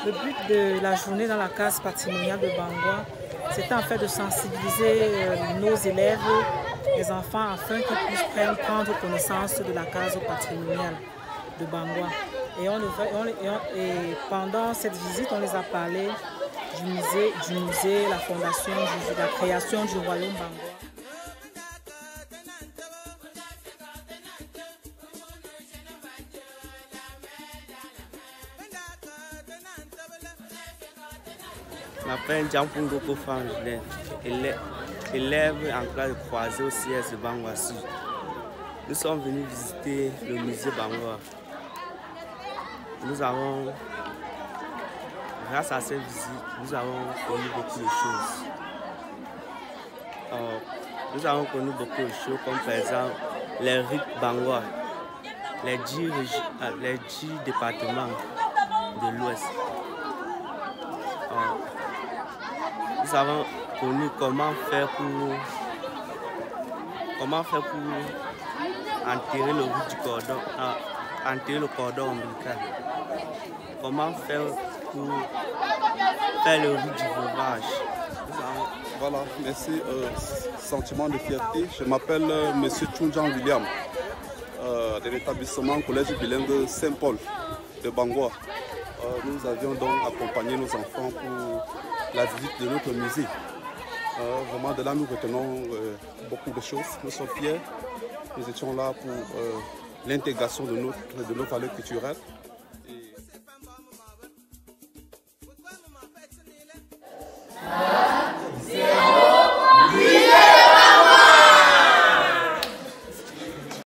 Le but de la journée dans la case patrimoniale de Bangoua, c'était en fait de sensibiliser nos élèves, les enfants, afin qu'ils puissent prendre connaissance de la case patrimoniale de Bangoua. Et pendant cette visite, on les a parlé du musée, la fondation, la création du royaume Bangoua. Je m'appelle Djampungo Kofan, élève en classe de croisée au CS de Bangoua. Nous sommes venus visiter le musée Bangoua. Nous avons, grâce à cette visite, nous avons connu beaucoup de choses. Nous avons connu beaucoup de choses, comme par exemple les rites Bangoua, les 10 départements de l'Ouest. Nous avons connu comment faire pour enterrer le bout du cordon, enterrer le cordon ombilical. Comment faire pour faire le riz du veuvage. Voilà, merci. Sentiment de fierté. Je m'appelle M. Tchounjan William, de l'établissement collège bilingue Saint-Paul de Bangoua. Nous avions donc accompagné nos enfants pour la visite de notre musée. Vraiment, de là, nous retenons beaucoup de choses. Nous sommes fiers. Nous étions là pour l'intégration de nos valeurs culturelles.